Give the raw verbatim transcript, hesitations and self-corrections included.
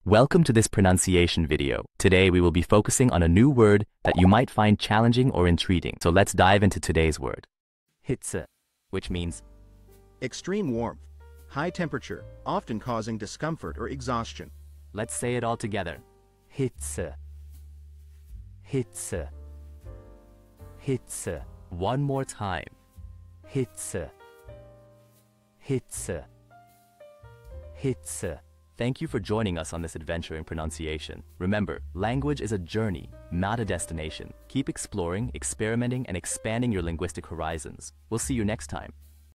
Welcome to this pronunciation video. Today we will be focusing on a new word that you might find challenging or intriguing. So let's dive into today's word. Hitze, which means extreme warmth, high temperature, often causing discomfort or exhaustion. Let's say it all together. Hitze. Hitze. Hitze. One more time. Hitze. Hitze. Hitze. Thank you for joining us on this adventure in pronunciation. Remember, language is a journey, not a destination. Keep exploring, experimenting, and expanding your linguistic horizons. We'll see you next time.